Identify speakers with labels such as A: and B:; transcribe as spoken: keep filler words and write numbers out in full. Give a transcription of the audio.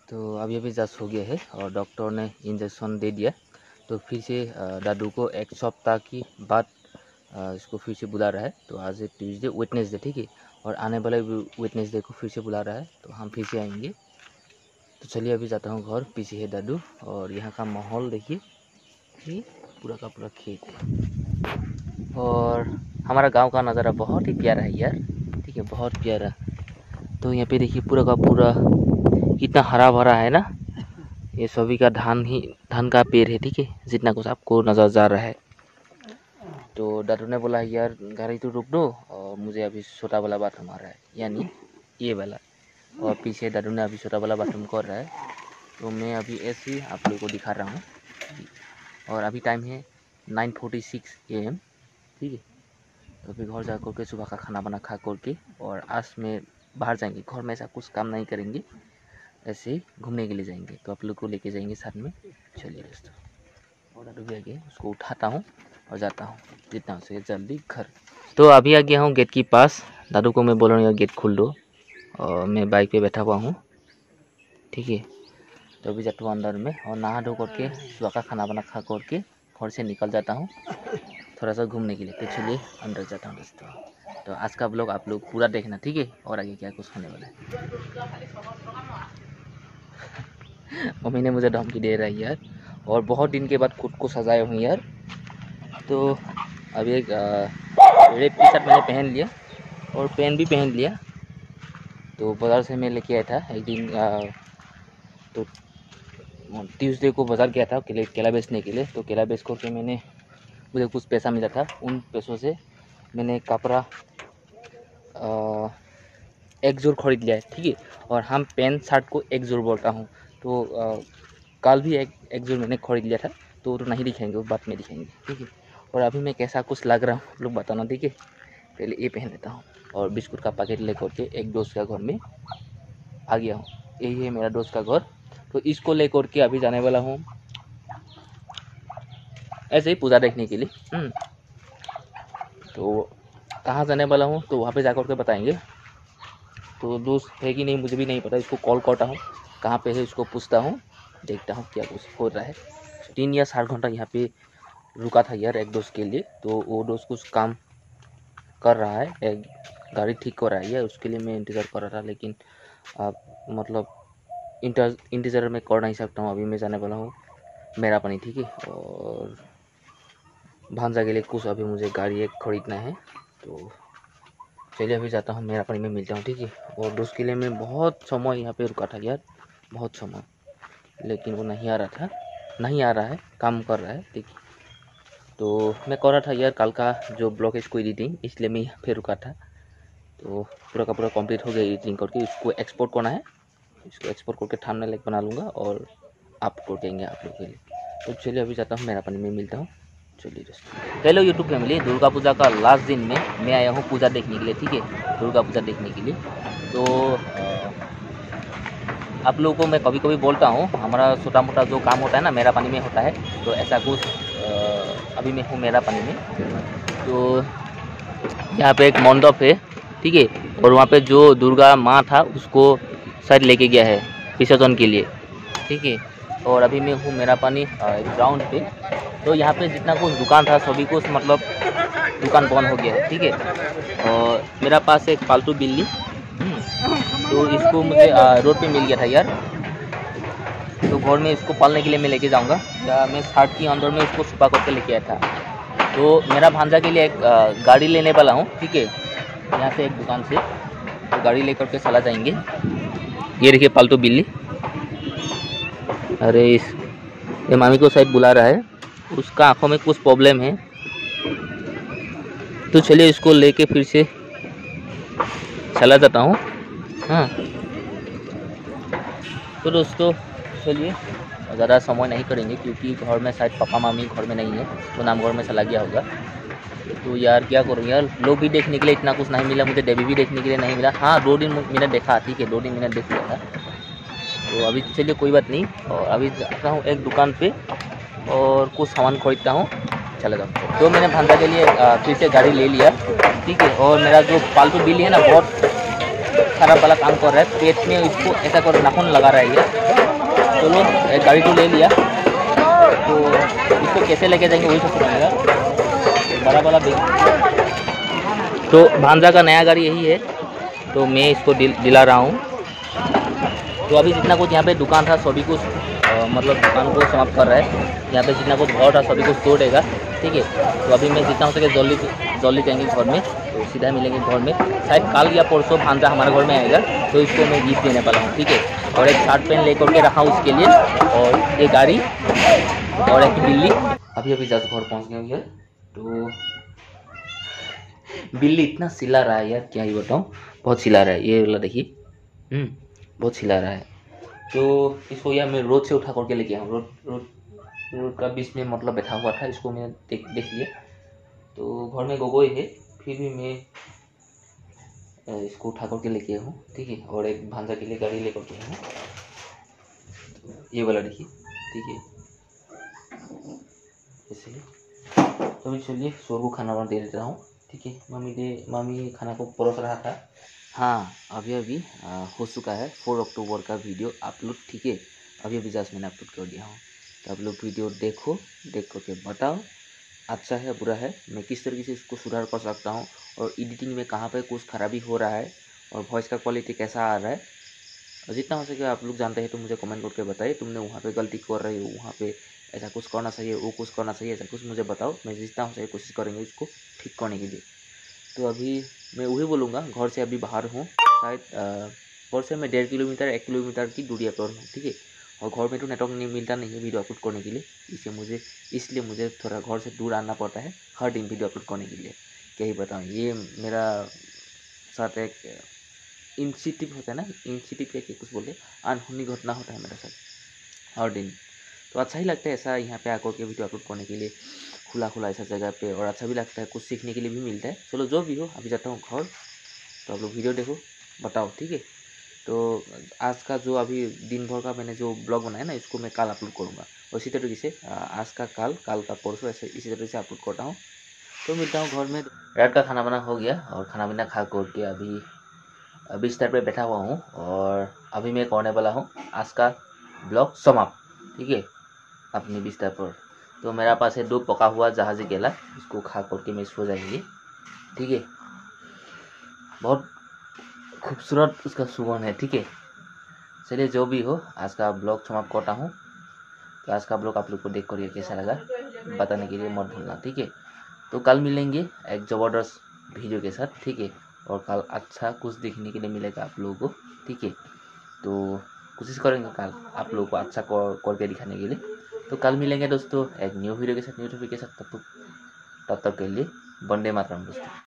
A: तो अभी अभी जस्ट हो गया है और डॉक्टर ने इंजेक्शन दे दिया। तो फिर से दादू को एक सप्ताह की बाद इसको फिर से बुला रहा है। तो आज है ट्यूसडे वेडनेसडे, ठीक है, और आने वाले वेडनेसडे को फिर से बुला रहा है, तो हम फिर से आएंगे। तो चलिए अभी जाता हूँ घर। पीछे है दादू और यहाँ का माहौल देखिए, ये पूरा का पूरा खेत है और हमारा गांव का नज़ारा बहुत ही प्यारा है यार, ठीक है, बहुत प्यारा। तो यहाँ पे देखिए पूरा का पूरा कितना हरा भरा है ना। ये सभी का धान ही धान का पेड़ है, ठीक है, जितना कुछ आपको नज़र जा रहा है। तो दादू ने बोला यार गाड़ी तो रुक दो और मुझे अभी छोटा वाला बाथरूम आ रहा है, यानी ये वाला। और पीछे दादू ने अभी छोटा वाला बाथरूम कर रहा है। तो मैं अभी ऐसे ही आप लोगों को दिखा रहा हूँ। और अभी टाइम है nine forty six A M, ठीक है। तो अभी घर जा कर के सुबह का खाना बना खा करके और आज में बाहर जाएंगे। घर में ऐसा कुछ काम नहीं करेंगे, ऐसे ही घूमने के लिए जाएंगे। तो आप लोग को लेके जाएंगे साथ में। चलिए दोस्तों, और दादू भी आ गए, उसको उठाता हूँ और जाता हूँ जितना हो सके जल्दी घर। तो अभी आ गया हूँ गेट के पास। दादू को मैं बोल रहा हूँ गेट खोल दो और मैं बाइक पे बैठा हुआ हूँ, ठीक है। तो अभी जाता हूँ अंदर में और नहा धो करके सुबह का खाना बना खा करके घर से निकल जाता हूँ थोड़ा सा घूमने के लिए। तो चलिए अंदर जाता हूँ दोस्तों। तो आज का ब्लॉग आप लोग पूरा देखना, ठीक है, और आगे क्या कुछ होने वाला है। मम्मी ने मुझे धमकी दे रहा है यार, और बहुत दिन के बाद खुद को सजाए हूँ यार। तो अभी एक रेड टी शर्ट मैंने पहन लिया और पेन भी पहन लिया। तो बाज़ार से मैं लेके आया था एक दिन, आ, तो ट्यूसडे को बाज़ार गया था केले केला बेचने के लिए। तो केला बेच करके मैंने मुझे कुछ पैसा मिला था, उन पैसों से मैंने कपड़ा एक जोड़ खरीद लिया है, ठीक है। और हम पैंट शर्ट को एक जोड़ बोलता हूँ। तो आ, कल भी एक एक जोड़ मैंने खरीद लिया था, तो वो तो नहीं दिखाएंगे, वो बाद में दिखाएंगे, ठीक है। और अभी मैं कैसा कुछ लग रहा हूँ लोग बताना, ठीक है। पहले ये पहन लेता हूँ और बिस्कुट का पैकेट लेकर के एक दोस्त का घर में आ गया हूँ। यही है मेरा दोस्त का घर। तो इसको लेकर के अभी जाने वाला हूँ ऐसे ही पूजा देखने के लिए। तो कहाँ जाने वाला हूँ तो वहाँ पे जा कर के बताएंगे। तो दोस्त है कि नहीं मुझे भी नहीं पता, इसको कॉल करता हूँ कहाँ पे है, इसको पूछता हूँ, देखता हूँ क्या कुछ हो रहा है। तीन या सात घंटा यहाँ पे रुका था यार एक दोस्त के लिए। तो वो दोस्त कुछ काम कर रहा है, एक गाड़ी ठीक कर रहा है यार, उसके लिए मैं इंतज़ार कर रहा था। लेकिन आप मतलब इंटर इंतज़ार में कर नहीं सकता हूँ। अभी मैं जाने वाला हूँ मेरा पानी, ठीक है। और भांजा के लिए कुछ अभी मुझे गाड़ी एक खरीदना है। तो चलिए अभी जाता हूँ मेरा पानी में मिलता हूँ, ठीक है। और दोस्त के लिए मैं बहुत समय यहाँ पे रुका था यार, बहुत समय, लेकिन वो नहीं आ रहा था, नहीं आ रहा है, काम कर रहा है, ठीक है। तो मैं कर रहा था यार कल का जो ब्लॉग है इसको एडिटिंग, इसलिए मैं यहाँ पे रुका था। तो पूरा का पूरा कंप्लीट हो गया एडिटिंग करके, इसको एक्सपोर्ट करना है। इसको एक्सपोर्ट करके थंबनेल बना लूँगा और अपलोड करेंगे आप लोग के लिए। तो चलिए अभी जाता हूँ मेरा पानी में मिलता हूँ। चलिए दोस्तों, hello YouTube family, Durga Puja का लास्ट दिन में मैं आया हूँ पूजा देखने के लिए, ठीक है, दुर्गा पूजा देखने के लिए। तो आप लोगों को मैं कभी कभी बोलता हूँ हमारा छोटा मोटा जो काम होता है ना मेरा पानी में होता है। तो ऐसा कुछ अभी मैं हूँ मेरा पानी में। तो यहाँ पे एक मंडप है, ठीक है, और वहाँ पे जो दुर्गा माँ था उसको शायद लेके गया है विसर्जन के लिए, ठीक है। और अभी मैं हूँ मेरा पानी ग्राउंड पे। तो यहाँ पे जितना कुछ दुकान था सभी कुछ मतलब दुकान बंद हो गया है, ठीक है। और मेरा पास एक पालतू बिल्ली, तो इसको मुझे रोड पे मिल गया था यार। तो घर में इसको पालने के लिए मैं लेके जाऊंगा। या मैं साठ के अंदर में इसको छुपा करके लेके आया था। तो मेरा भांजा के लिए एक गाड़ी लेने वाला हूँ, ठीक है, यहाँ से एक दुकान से। तो गाड़ी लेकर के चला जाएंगे। ये देखिए पालतू बिल्ली, अरे इस ये मामी को शायद बुला रहा है, उसका आंखों में कुछ प्रॉब्लम है। तो चलिए इसको लेके फिर से चला जाता हूँ। हाँ तो दोस्तों चलिए ज़्यादा समय नहीं करेंगे क्योंकि घर में शायद पापा मामी घर में नहीं है, तो नाम घर में चला गया होगा। तो यार क्या करूँ यार, लोग भी देखने के लिए इतना कुछ नहीं मिला, मुझे देवी भी देखने के लिए नहीं मिला। हाँ दो दिन मैंने देखा, ठीक है, दो दिन मैंने देख लिया था। तो अभी चलिए कोई बात नहीं। और अभी जाता हूँ एक दुकान पे और कुछ सामान खरीदता हूँ, चला जाऊँ। तो मैंने भांजा के लिए फिर से गाड़ी ले लिया, ठीक है। और मेरा जो पालतू बिल्ली है ना बहुत खराब वाला काम कर रहा है, पेट में इसको ऐसा कर नाखून लगा रहा है ये। चलो एक गाड़ी तो ले लिया, तो इसको कैसे लेके जाएंगे वही सब सुनाएगा। बड़ा वाला बैग, तो भांजा का नया गाड़ी यही है, तो मैं इसको दिल, दिला रहा हूँ। तो अभी जितना कुछ यहाँ पे दुकान था सभी कुछ आ, मतलब दुकान को समाप्त कर रहा है। यहाँ पे जितना कुछ घर था सभी कुछ तोड़ देगा, ठीक है। तो अभी मैं जितना हो सके जल्दी जल्दी जाएंगे घर में, तो सीधा मिलेंगे घर में। शायद कल या परसों भांजा हमारे घर में आएगा, तो इसको मैं गिफ्ट देने वाला हूँ, ठीक है। और एक शर्ट पेन लेकर के रखा हूँ उसके लिए, और एक गाड़ी और एक बिल्ली। अभी अभी जस्ट घर पहुँच गए हैं। तो बिल्ली इतना चिल्ला रहा है यार, क्या ही बताऊँ, बहुत चिल्ला रहा है ये वाला, देखिए हम्म बहुत चिल्ला रहा है। तो इसको यार मैं रोड से उठा करके लेके आया हूँ। रोड रोड रोड का बीच में मतलब बैठा हुआ था, इसको मैं देख देख लिया। तो घर में गोगोई है, फिर भी मैं इसको उठा करके लेके आया हूँ, ठीक है। और एक भांजा के लिए गाड़ी लेकर के आया हूँ, तो ये वाला देखिए, ठीक है ऐसे। तो अभी चलिए शोर को खाना वाना दे देता हूँ, ठीक है। मम्मी दे मम्मी खाना को परोस रहा था। हाँ अभी अभी आ, हो चुका है फोर अक्टूबर का वीडियो अपलोड, ठीक है। अभी अभी जस्ट मैंने अपलोड कर दिया हूँ, तो आप लोग वीडियो देखो, देख करके बताओ अच्छा है बुरा है, मैं किस तरीके से इसको सुधार कर सकता हूँ, और एडिटिंग में कहाँ पे कुछ खराबी हो रहा है, और वॉइस का क्वालिटी कैसा आ रहा है। और जितना हो सके आप लोग जानते हैं तो मुझे कमेंट करके बताइए, तुमने वहाँ पे गलती कर रहे हो, वहाँ पे ऐसा कुछ करना चाहिए, वो कुछ करना चाहिए, ऐसा कुछ मुझे बताओ। मैं जितना हो सके कोशिश करेंगे इसको ठीक करने के लिए। तो अभी मैं वही बोलूँगा, घर से अभी बाहर हूँ, शायद घर से मैं डेढ़ किलोमीटर एक किलोमीटर की दूरी पर हूँ, ठीक है। और घर में तो नेटवर्क नहीं मिलता नहीं है वीडियो अपलोड करने के लिए, इसलिए मुझे इसलिए मुझे थोड़ा घर से दूर आना पड़ता है हर दिन वीडियो अपलोड करने के लिए। क्या ही बताऊँ, ये मेरा साथ एक इंसिटिव होता है ना, इंसिटिव क्या कुछ बोलते, अनहोनी घटना होता है मेरे साथ हर दिन। तो अच्छा ही लगता है ऐसा यहाँ पे आकर के वीडियो अपलोड करने के लिए, खुला खुला ऐसा जगह पे, और अच्छा भी लगता है, कुछ सीखने के लिए भी मिलता है। चलो जो भी हो, अभी जाता हूँ घर, तो आप लोग वीडियो देखो बताओ, ठीक है। तो आज का जो अभी दिन भर का मैंने जो ब्लॉग बनाया ना, इसको मैं कल अपलोड करूँगा, और इसी तरीके से आज का कल, कल का परसों, ऐसे इसी तरीके से अपलोड करता हूँ। तो मिलता हूँ घर में। रात का खाना बना हो गया, और खाना पीना खा करके अभी बिस्तर पे बैठा हुआ हूँ, और अभी मैं करने वाला हूँ आज का ब्लॉग समाप्त, ठीक है, अपनी बिस्तर पर। तो मेरा पास है दो पका हुआ जहाजी केला, इसको खा करके मैं सो जाएंगे, ठीक है। बहुत खूबसूरत उसका सुगंध है, ठीक है। चलिए जो भी हो, आज का ब्लॉग समाप्त करता हूँ। तो आज का ब्लॉग आप लोग को देख कर कैसा लगा बताने के लिए मत भूलना, ठीक है। तो कल मिलेंगे एक ज़बरदस्त वीडियो के साथ, ठीक है। और कल अच्छा कुछ देखने के लिए मिलेगा आप लोगों को, ठीक है। तो कोशिश करेंगे कल आप लोगों को अच्छा करके दिखाने के लिए। तो कल मिलेंगे दोस्तों एक न्यू वीडियो के साथ, न्यू टॉपिक के साथ। तब तक तब तक के लिए वंदे मातरम दोस्तों।